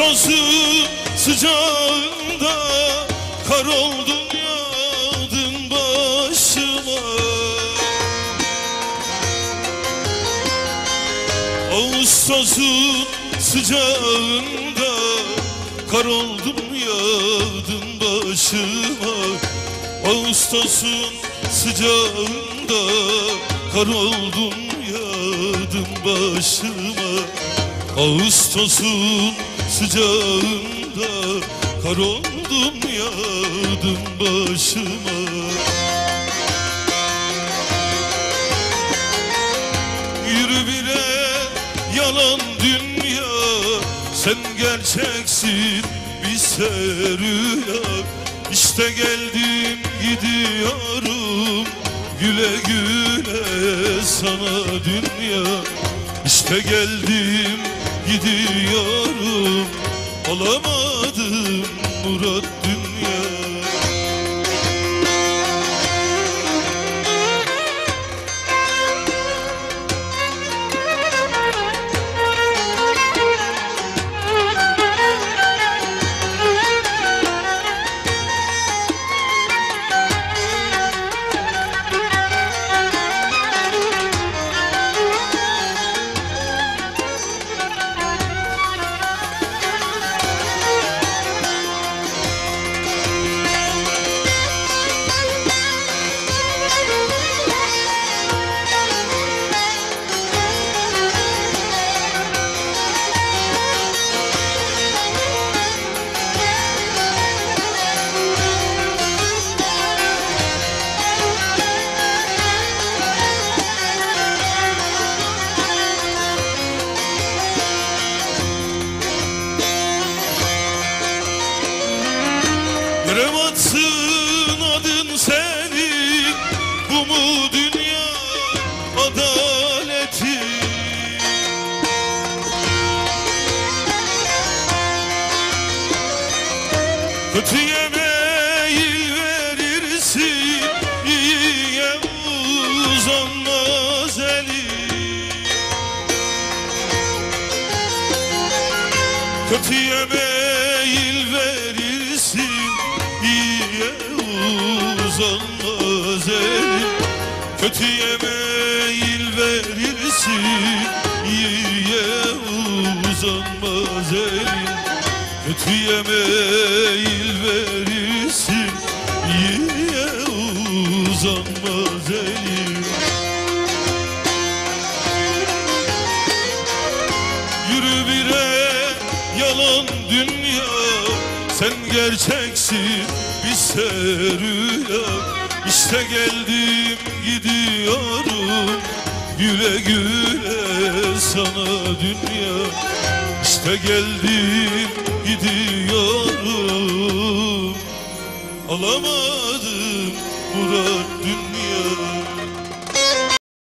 Ağustos'un sıcağında kar oldun yağdın başıma. Ağustos'un sıcağında kar oldun yağdın başıma. Ağustos'un sıcağında kar oldun yağdın başıma. Ağustos'un sıcağında kar oldum yağdım başıma. Yürü bile yalan dünya, sen gerçeksin bizse rüya. İşte geldim gidiyorum, güle güle sana dünya. İşte geldim gidiyorum, alamadım murat dünya. Yere batsın adın senin, bu mu dünya adaleti? Kötüye meyil verirsin, iyiye uzanmaz elin. Kötüye meyil verirsin, İyiye uzanmaz elin. Kötüye meyil verirsin, iyiye uzanmaz elin. Kötüye meyil verirsin, iyiye uzanmaz elin. Yürü bire yalan dünya, sen gerçeksin bizse rüya. İşte geldim gidiyorum, güle güle sana dünya. İşte geldim gidiyorum, alamam